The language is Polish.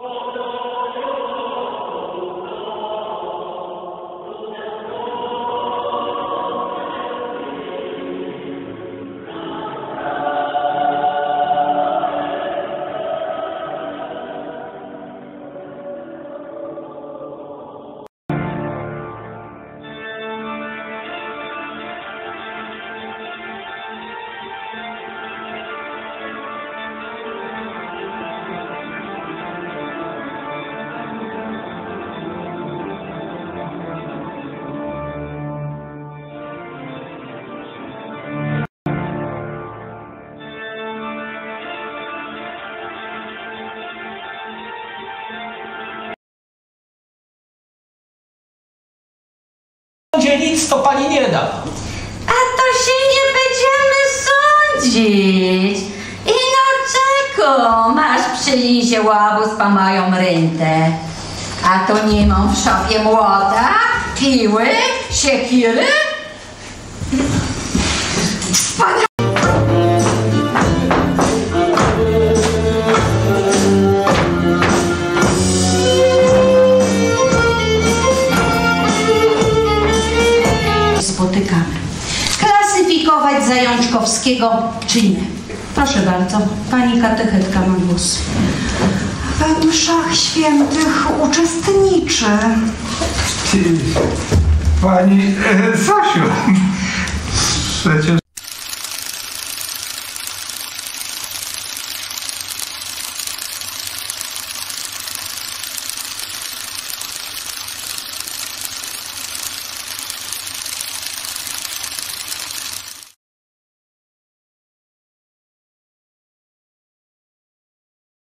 Nic to pani nie da. A to się nie będziemy sądzić. Ino czeko, masz przy lizie łabuz pa mają rentę. A to nie mam w szafie młota, piły, siekiry. Spotykamy. Klasyfikować Zajączkowskiego czy nie? Proszę bardzo, pani katechetka ma głos. We mszach świętych uczestniczy. Pani Zosiu, przecież